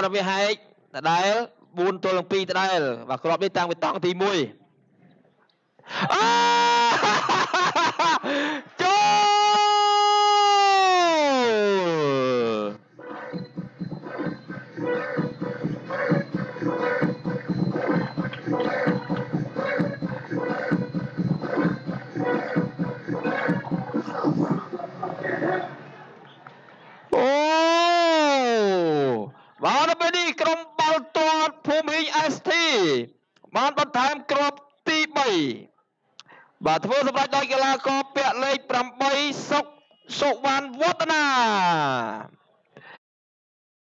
រវាហែកដដែល4ទល់នឹង2ដដែលបាទគ្រាប់នេះតាំងពីតង់ទី1អូបាទដល់ពេលនេះក្រុមបាល់ទាត់ភូមិ ST បានបន្ថែមគ្រាប់ទី3បាទធ្វើសម្រាប់ដោយកីឡាករពាក់លេខ8សុកសុវណ្ណវឌ្ឍនា